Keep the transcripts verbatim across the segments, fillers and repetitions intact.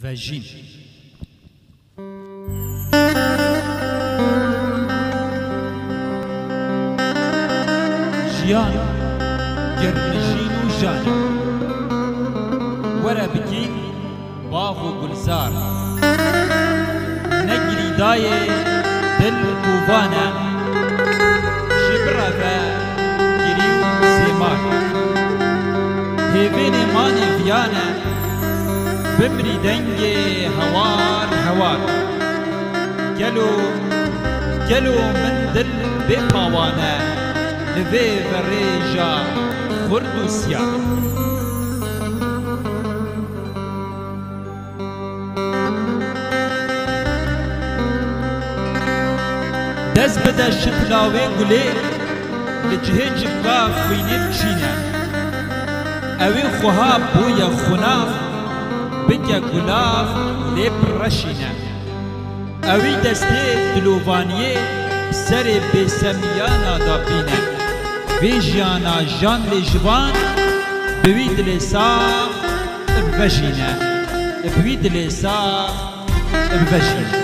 ڤەژین. ژیان گرنشین و ژانە، وەرە بگین باغ و گولزار، نەگری دایێ دل کوڤانە، ji bireve girî û sêmar، hêvênê manê viyane، bimrî dengê hewar hewar، gelo gelo min dil bê pawane، li vê verêja xurd û siyar. dest bide ji pilavê gulê, li cihê civka xwînê biçîne، ew ê xweha bûye xunav، bike gulav lê pireşîne، ew ê destê dilovaniyê bi serê bêsemiyana da bîne، vê jiyana jan lê jivan bi wî dilê saf bivejîne، bi wî dilê saf bivejîne.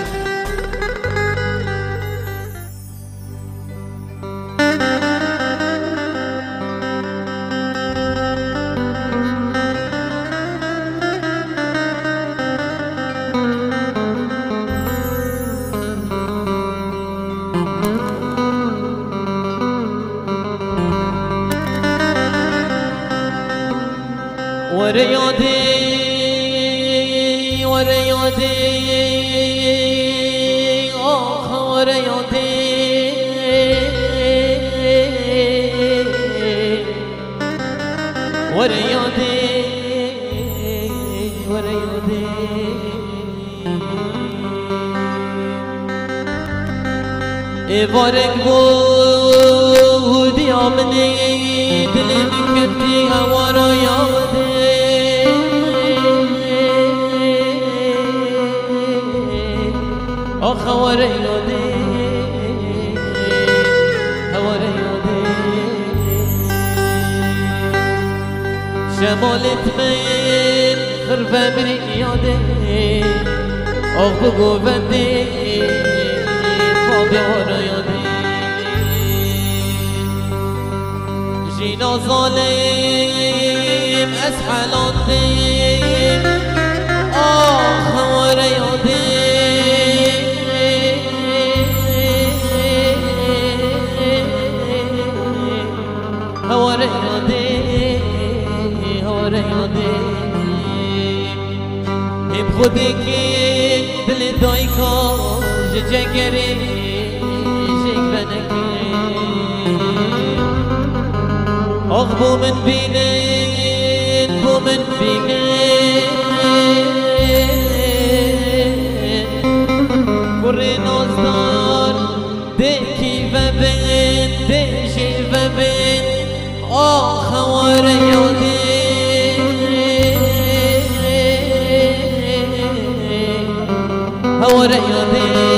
وره یادی وره یادی آخ وره یادی وره یادی وره یادی ای وارک بودی آمنی دلی کردی هوارا یادی آخ هواره یادی هواره یادی شمالت من خرفه بری یادی آخ بگو بندی خواب هواره یادی جینا ظالم از حالاتیم آخ هواره یادی هواره یادی هواره یادی هم خودی که دل دای کا جگری جگ بنکی آخ بو من بینن بو من بینن کره نازدار دکی و بین دشی و بین آخ هواره یادی هواره یادی